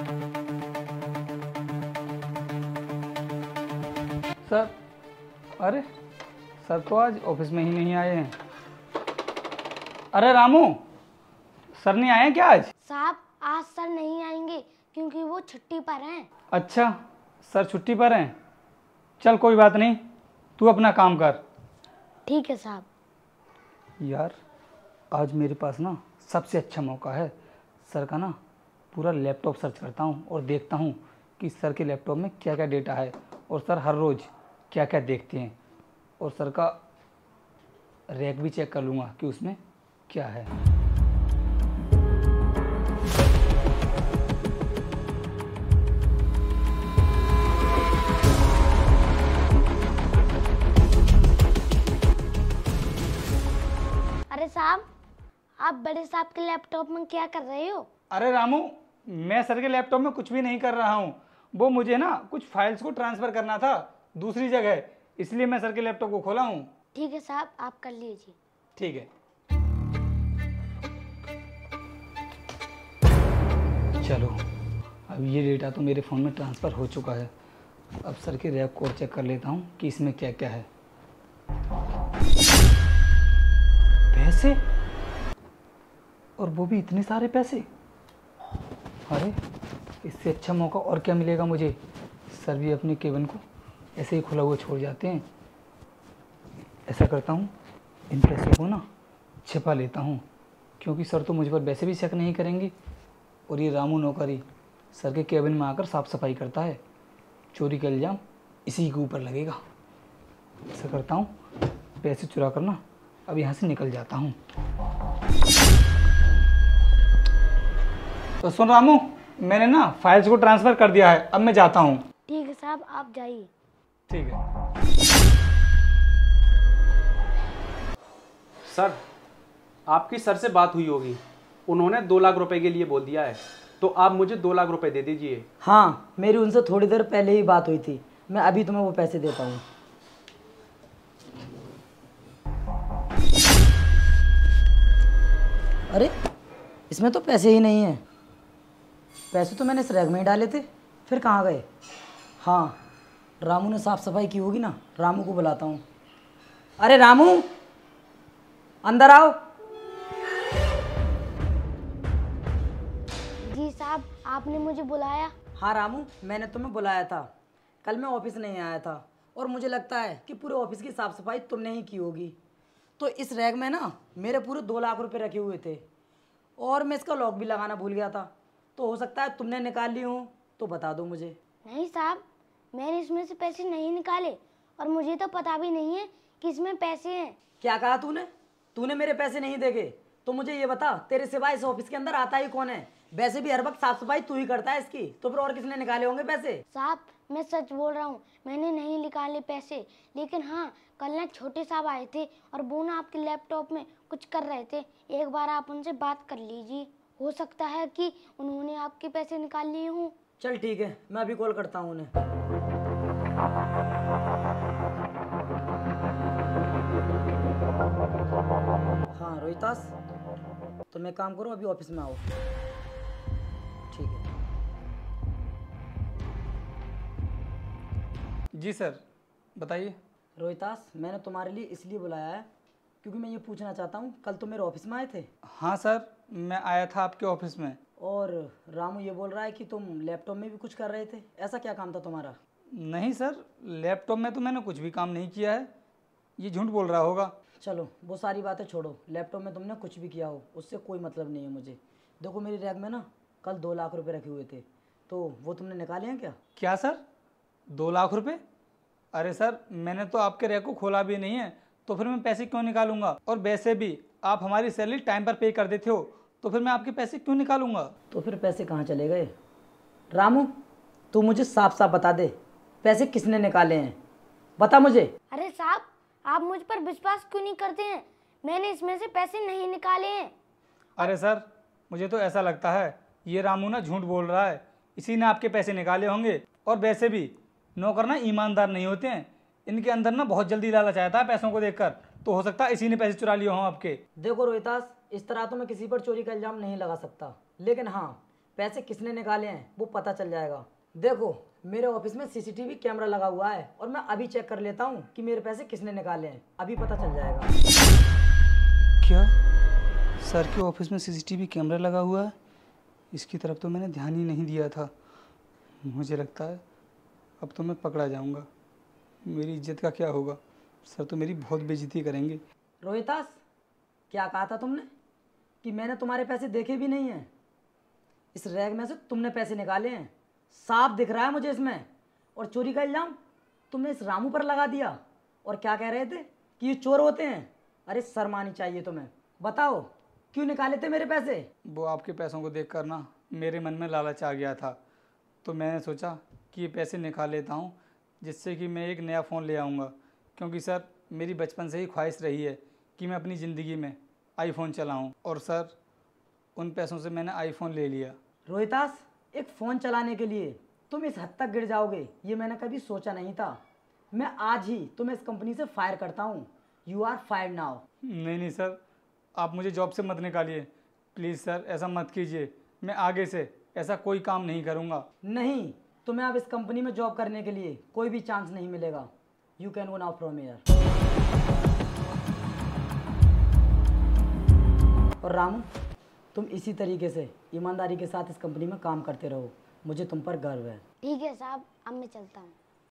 Sir, अरे sir तो आज ऑफिस में ही नहीं आए हैं। अरे रामू, सर नहीं आए हैं क्या आज? साहब आज सर नहीं आएंगे क्योंकि वो छुट्टी पर हैं। अच्छा, सर छुट्टी पर हैं। चल कोई बात नहीं, तू अपना काम कर। ठीक है साहब। यार आज मेरे पास ना सबसे अच्छा मौका है। सर का ना पूरा लैपटॉप सर्च करता हूँ और देखता हूँ कि सर के लैपटॉप में क्या क्या डेटा है और सर हर रोज़ क्या क्या देखते हैं, और सर का रैक भी चेक कर लूँगा कि उसमें क्या है। अरे साहब, आप बड़े साहब के लैपटॉप में क्या कर रहे हो? अरे रामू, मैं सर के लैपटॉप में कुछ भी नहीं कर रहा हूँ। वो मुझे ना कुछ फाइल्स को ट्रांसफ़र करना था दूसरी जगह, इसलिए मैं सर के लैपटॉप को खोला हूँ। ठीक है साहब, आप कर लीजिए। ठीक है, चलो अब ये डेटा तो मेरे फ़ोन में ट्रांसफ़र हो चुका है। अब सर के रैक को चेक कर लेता हूँ कि इसमें क्या क्या है। पैसे, और वो भी इतने सारे पैसे। अरे इससे अच्छा मौका और क्या मिलेगा मुझे। सर भी अपने केबिन को ऐसे ही खुला हुआ छोड़ जाते हैं। ऐसा करता हूँ, इन पैसों को ना छिपा लेता हूँ, क्योंकि सर तो मुझ पर वैसे भी शक नहीं करेंगे। और ये रामू नौकरी सर के केबिन में आकर साफ़ सफाई करता है, चोरी का इल्ज़ाम इसी के ऊपर लगेगा। ऐसा करता हूँ, पैसे चुरा कर ना अब यहाँ से निकल जाता हूँ। तो सुन रामू, मैंने ना फाइल्स को ट्रांसफ़र कर दिया है, अब मैं जाता हूँ। ठीक है साहब, आप जाइए। ठीक है सर, आपकी सर से बात हुई होगी, उन्होंने 2 लाख रुपए के लिए बोल दिया है, तो आप मुझे 2 लाख रुपए दे दीजिए। हाँ, मेरी उनसे थोड़ी देर पहले ही बात हुई थी। मैं अभी तुम्हें वो पैसे देता हूँ। अरे इसमें तो पैसे ही नहीं हैं। पैसे तो मैंने इस रैक में ही डाले थे, फिर कहाँ गए? हाँ, रामू ने साफ सफाई की होगी ना। रामू को बुलाता हूँ। अरे रामू, अंदर आओ। जी साहब, आपने मुझे बुलाया? हाँ रामू, मैंने तुम्हें बुलाया था। कल मैं ऑफिस नहीं आया था और मुझे लगता है कि पूरे ऑफिस की साफ़ सफाई तुमने ही की होगी। तो इस रैक में ना मेरे पूरे 2 लाख रुपए रखे हुए थे और मैं इसका लॉक भी लगाना भूल गया था। तो हो सकता है तुमने निकाल ली हो, तो बता दो मुझे। नहीं साहब, मैंने इसमें से पैसे नहीं निकाले और मुझे तो पता भी नहीं है कि इसमें पैसे हैं। क्या कहा तूने? तूने मेरे पैसे नहीं देखे? तो मुझे ये बता, तेरे सिवाय इस ऑफिस के अंदर आता ही कौन है? वैसे भी हर वक्त साफ सफाई तू ही करता है इसकी, तो फिर और किसने निकाले होंगे पैसे? साहब मैं सच बोल रहा हूँ, मैंने नहीं निकाले पैसे। लेकिन हाँ, कल ना छोटे साहब आए थे और वो ना आपके लैपटॉप में कुछ कर रहे थे। एक बार आप उनसे बात कर लीजिए, हो सकता है कि उन्होंने आपके पैसे निकाल लिए हों। चल ठीक है, मैं अभी कॉल करता हूँ उन्हें। हाँ रोहितास, तो मैं काम करूँ, अभी ऑफिस में आओ। ठीक है। जी सर, बताइए। रोहितास, मैंने तुम्हारे लिए इसलिए बुलाया है क्योंकि मैं ये पूछना चाहता हूँ, कल तुम मेरे ऑफिस में आए थे? हाँ सर, मैं आया था आपके ऑफिस में। और रामू ये बोल रहा है कि तुम लैपटॉप में भी कुछ कर रहे थे। ऐसा क्या काम था तुम्हारा? नहीं सर, लैपटॉप में तो मैंने कुछ भी काम नहीं किया है, ये झूठ बोल रहा होगा। चलो वो सारी बातें छोड़ो, लैपटॉप में तुमने कुछ भी किया हो उससे कोई मतलब नहीं है मुझे। देखो मेरी रैक में ना कल 2 लाख रुपए रखे हुए थे, तो वो तुमने निकाले हैं क्या? क्या सर, 2 लाख रुपए? अरे सर, मैंने तो आपके रैक को खोला भी नहीं है, तो फिर मैं पैसे क्यों निकालूंगा? और वैसे भी आप हमारी सैलरी टाइम पर पे कर देते हो, तो फिर मैं आपके पैसे क्यों निकालूंगा? तो फिर पैसे कहाँ चले गए? रामू, तू मुझे साफ साफ बता दे, पैसे किसने निकाले हैं? बता मुझे। अरे साहब, आप मुझ पर विश्वास क्यों नहीं करते हैं? मैंने इसमें से पैसे नहीं निकाले हैं। अरे सर, मुझे तो ऐसा लगता है ये रामू ना झूठ बोल रहा है, इसी ने आपके पैसे निकाले होंगे। और वैसे भी नौकर ना ईमानदार नहीं होते हैं, इनके अंदर ना बहुत जल्दी लालच आता है पैसों को देखकर, तो हो सकता है इसी ने पैसे चुरा लिए हों आपके। देखो रोहितास, इस तरह तो मैं किसी पर चोरी का इल्ज़ाम नहीं लगा सकता, लेकिन हाँ, पैसे किसने निकाले हैं वो पता चल जाएगा। देखो मेरे ऑफिस में सीसीटीवी कैमरा लगा हुआ है और मैं अभी चेक कर लेता हूँ कि मेरे पैसे किसने निकाले हैं, अभी पता चल जाएगा। क्या सर के ऑफिस में सीसीटीवी कैमरा लगा हुआ है? इसकी तरफ तो मैंने ध्यान ही नहीं दिया था। मुझे लगता है अब तो मैं पकड़ा जाऊंगा। मेरी इज्जत का क्या होगा? सर तो मेरी बहुत बेइज्जती करेंगे। रोहितास, क्या कहा था तुमने कि मैंने तुम्हारे पैसे देखे भी नहीं हैं? इस रैग में से तुमने पैसे निकाले हैं, साफ दिख रहा है मुझे इसमें। और चोरी का इल्जाम तुमने इस रामू पर लगा दिया। और क्या कह रहे थे कि ये चोर होते हैं? अरे शर्म आनी चाहिए तुम्हें। बताओ क्यों निकाले थे मेरे पैसे? वो आपके पैसों को देखकर ना मेरे मन में लालच आ गया था, तो मैंने सोचा कि ये पैसे निकाल लेता हूँ जिससे कि मैं एक नया फ़ोन ले आऊँगा। क्योंकि सर मेरी बचपन से ही ख्वाहिश रही है कि मैं अपनी ज़िंदगी में आईफोन चलाऊँ, और सर उन पैसों से मैंने आईफोन ले लिया। रोहितास, एक फ़ोन चलाने के लिए तुम इस हद तक गिर जाओगे ये मैंने कभी सोचा नहीं था। मैं आज ही तुम्हें इस कंपनी से फायर करता हूँ। You are fired now. नहीं सर, आप मुझे जॉब से मत निकालिए प्लीज़ सर, ऐसा मत कीजिए। मैं आगे से ऐसा कोई काम नहीं करूँगा। नहीं, तुम्हें अब इस कंपनी में जॉब करने के लिए कोई भी चांस नहीं मिलेगा। You can go now from here. और रामू, तुम इसी तरीके से ईमानदारी के साथ इस कंपनी में काम करते रहो। मुझे तुम पर गर्व है। ठीक है साहब, अब मैं चलता हूँ।